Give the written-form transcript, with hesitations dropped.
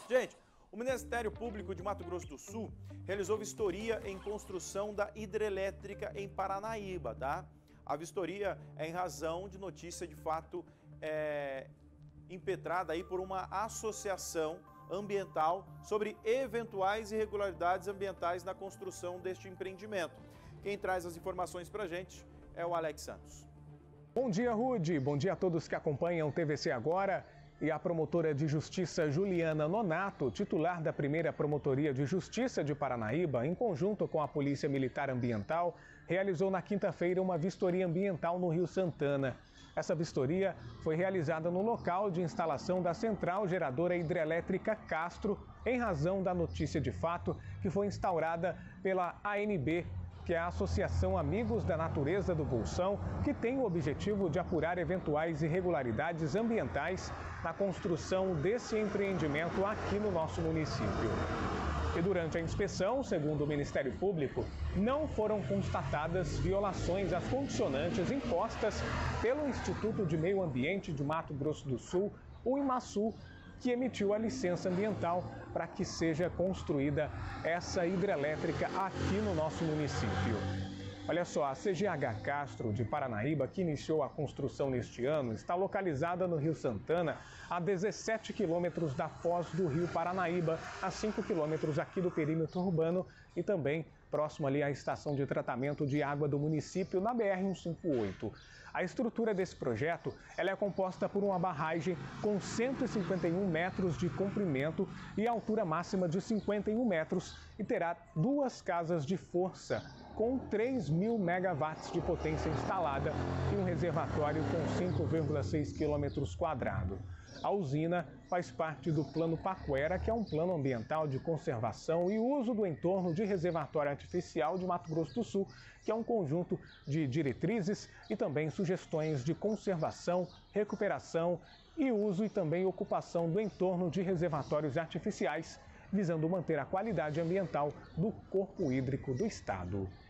Gente, o Ministério Público de Mato Grosso do Sul realizou vistoria em construção da hidrelétrica em Paranaíba, tá? A vistoria é em razão de notícia de fato impetrada aí por uma associação ambiental sobre eventuais irregularidades ambientais na construção deste empreendimento. Quem traz as informações pra gente é o Alex Santos. Bom dia, Rude. Bom dia a todos que acompanham o TVC Agora. E a promotora de Justiça Juliana Nonato, titular da primeira Promotoria de Justiça de Paranaíba, em conjunto com a Polícia Militar Ambiental, realizou na quinta-feira uma vistoria ambiental no Rio Santana. Essa vistoria foi realizada no local de instalação da Central Geradora Hidrelétrica Castro, em razão da notícia de fato que foi instaurada pela ANB, que é a Associação Amigos da Natureza do Bolsão, que tem o objetivo de apurar eventuais irregularidades ambientais na construção desse empreendimento aqui no nosso município. E durante a inspeção, segundo o Ministério Público, não foram constatadas violações às condicionantes impostas pelo Instituto de Meio Ambiente de Mato Grosso do Sul, o IMASU, que emitiu a licença ambiental para que seja construída essa hidrelétrica aqui no nosso município. Olha só, a CGH Castro de Paranaíba, que iniciou a construção neste ano, está localizada no Rio Santana, a 17 quilômetros da foz do Rio Paranaíba, a 5 quilômetros aqui do perímetro urbano e também próximo ali à estação de tratamento de água do município, na BR-158. A estrutura desse projeto ela é composta por uma barragem com 151 metros de comprimento e altura máxima de 51 metros e terá duas casas de força com 3.000 megawatts de potência instalada e um reservatório com 5,6 quilômetros quadrados. A usina faz parte do Plano Paquera, que é um plano ambiental de conservação e uso do entorno de reservatório artificial de Mato Grosso do Sul, que é um conjunto de diretrizes e também sugestões de conservação, recuperação e uso e também ocupação do entorno de reservatórios artificiais, visando manter a qualidade ambiental do corpo hídrico do estado.